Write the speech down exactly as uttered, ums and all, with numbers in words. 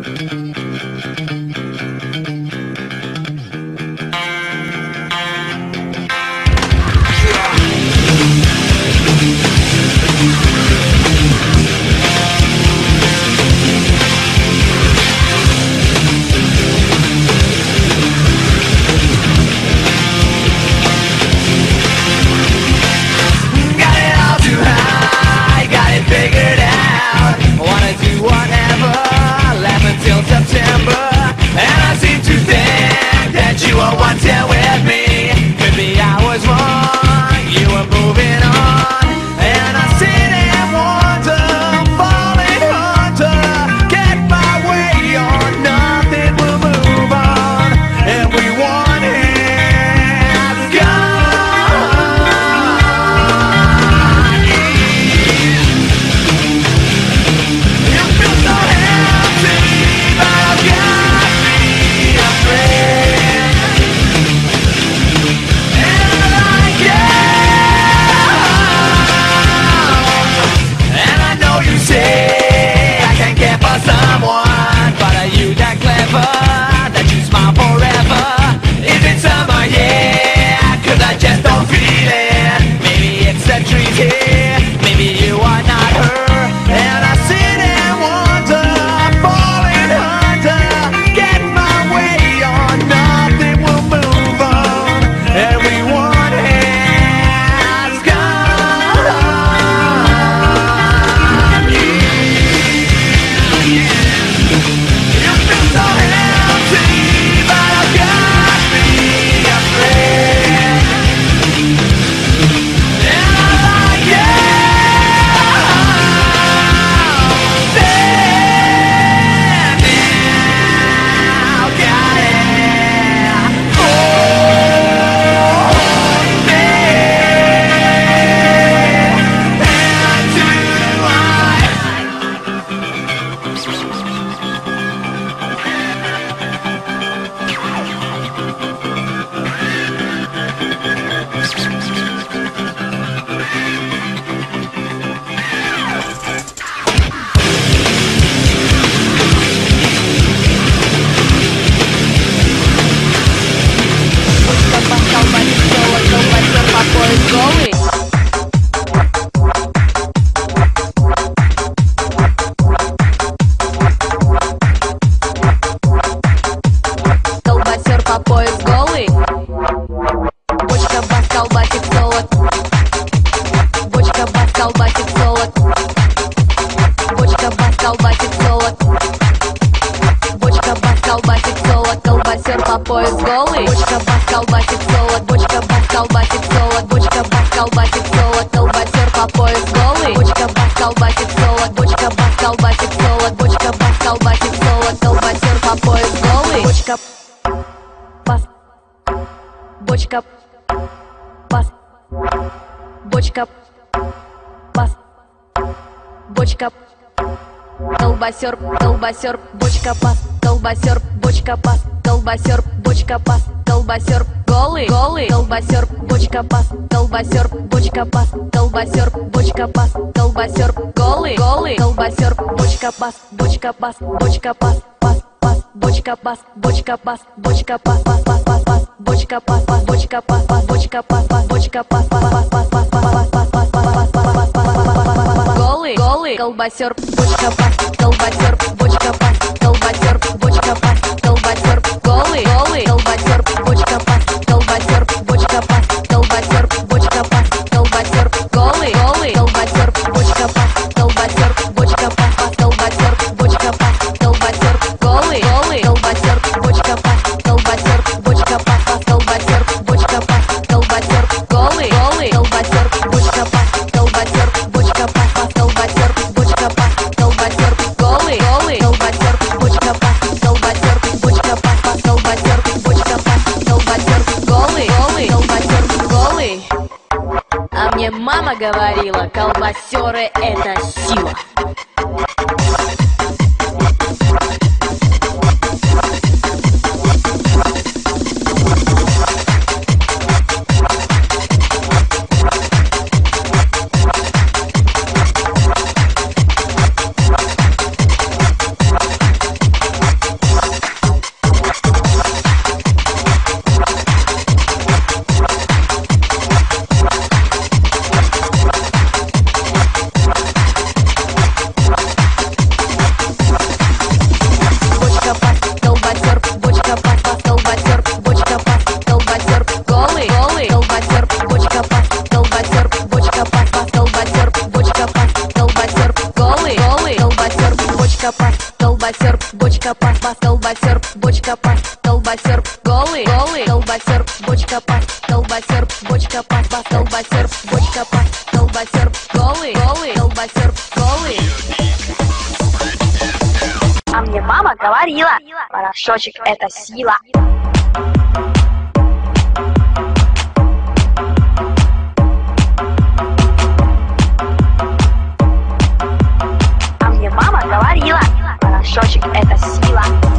пояс голый. Бочка бас, колбасик, солод. Бочка бас, колбасик, солод. Бочка бас, колбасик, солод. Колбасер по пояс голый. Бочка бас, колбасик, солод. Бочка бас, колбасик, солод. Бочка бас, колбасик, солод. Колбасер по пояс голый. Бочка бас. Бочка бас. Бочка бас. Бочка колбасер, колбасер, бочка пас, колбасер, бочка пас, колбасер, бочка пас, колбасер, голый, голый, колбасер, бочка пас, колбасер, бочка пас, колбасер, бочка пас, колбасер, голый, голый, колбасер, бочка пас, бочка пас, бочка пас, пас, пас, бочка пас, бочка пас, бочка пас, пас, пас, пас, пас, бочка пас, пас, бочка пас, пас, бочка пас, пас, бочка пас, пас, пас, пас, пас, пас, пас, пас, пас, пас, пас, пас, голый, голый, колбасер, бочка пас, колбасер, бочка пас, колбасер, бочка пас, колбасер, голый, голый, колбасер, бочка пас, колбасер, бочка пас, колбасер, бочка пас, колбасер, голый, голый, колбасер, бочка пас, колбасер, бочка пас, пас, колбасер, бочка пас, колбасер, голый, голый, колбасер, бочка пас, колбасер, бочка пас, пас, колбасер, бочка пас, колбасер, голый, голый, колбасер, бочка пас, колбасер, бочка пас, пас, колбасер, бочка пас, колбасер, голый, голый, колбасер, бочка пас, колбасер, бочка пас, пас, колбасер, бочка пас, колбасер, голый, голый, колбасер, голый. А мне мама говорила, колбасеры это сила. колбасер, бочка пас, пас, колбасер, бочка пас, колбасер, голый, голый, колбасер, бочка пас, колбасер, бочка пас, пас, колбасер, бочка пас, колбасер, голый, голый, колбасер, голый. А мне мама говорила, порошочек это сила. А мне мама говорила, порошочек это сила.